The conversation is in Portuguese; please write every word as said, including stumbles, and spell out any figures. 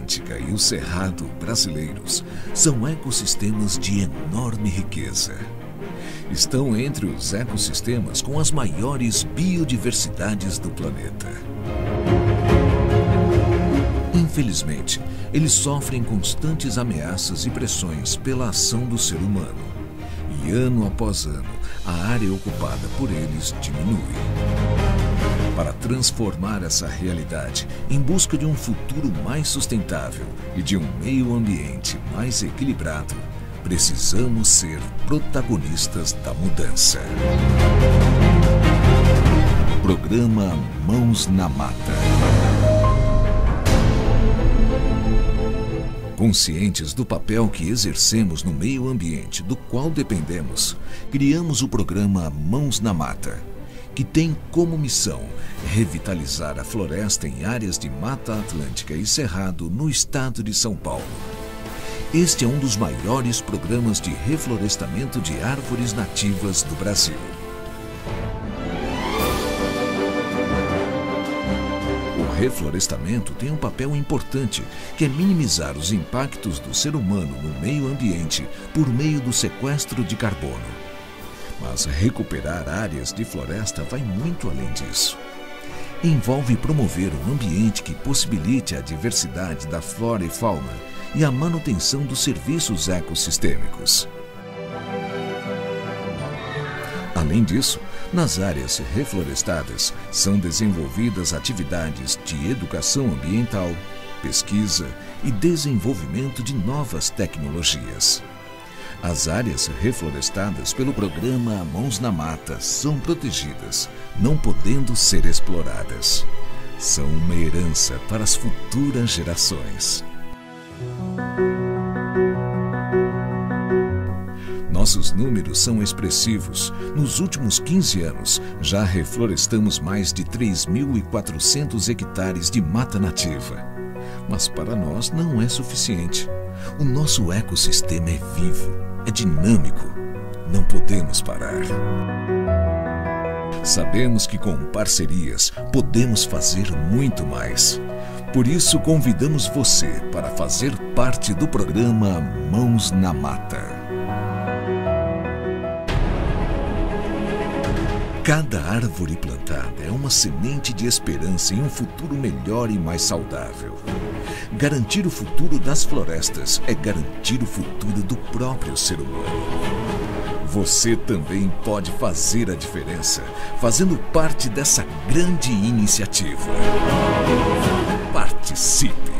Atlântica e o Cerrado brasileiros são ecossistemas de enorme riqueza. Estão entre os ecossistemas com as maiores biodiversidades do planeta. Infelizmente, eles sofrem constantes ameaças e pressões pela ação do ser humano. E ano após ano, a área ocupada por eles diminui. Para transformar essa realidade em busca de um futuro mais sustentável e de um meio ambiente mais equilibrado, precisamos ser protagonistas da mudança. Programa Mãos na Mata. Conscientes do papel que exercemos no meio ambiente do qual dependemos, criamos o programa Mãos na Mata, que tem como missão revitalizar a floresta em áreas de Mata Atlântica e Cerrado no estado de São Paulo. Este é um dos maiores programas de reflorestamento de árvores nativas do Brasil. O reflorestamento tem um papel importante, que é minimizar os impactos do ser humano no meio ambiente por meio do sequestro de carbono. Mas recuperar áreas de floresta vai muito além disso. Envolve promover um ambiente que possibilite a diversidade da flora e fauna e a manutenção dos serviços ecossistêmicos. Além disso, nas áreas reflorestadas são desenvolvidas atividades de educação ambiental, pesquisa e desenvolvimento de novas tecnologias. As áreas reflorestadas pelo programa Mãos na Mata são protegidas, não podendo ser exploradas. São uma herança para as futuras gerações. Nossos números são expressivos. Nos últimos quinze anos, já reflorestamos mais de três mil e quatrocentos hectares de mata nativa. Mas para nós não é suficiente. O nosso ecossistema é vivo, é dinâmico. Não podemos parar. Sabemos que com parcerias podemos fazer muito mais. Por isso convidamos você para fazer parte do programa Mãos na Mata. Cada árvore plantada é uma semente de esperança em um futuro melhor e mais saudável. Garantir o futuro das florestas é garantir o futuro do próprio ser humano. Você também pode fazer a diferença, fazendo parte dessa grande iniciativa. Participe!